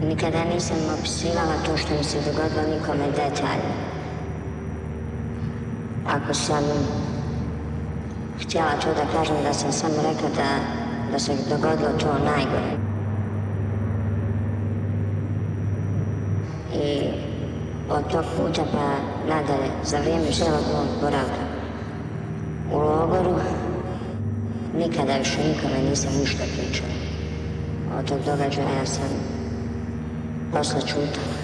Nikada nisam opisivala to što mi se dogodilo nikome detaljno. Ako sam htjela to da kažem, da sam samo rekla da se dogodilo to najgore. I od tog puta pa nadalje, za vrijeme cijelog mog boravka u logoru, nikada više nikome nisam ništa pričala. Od tog događaja sam posle čutala.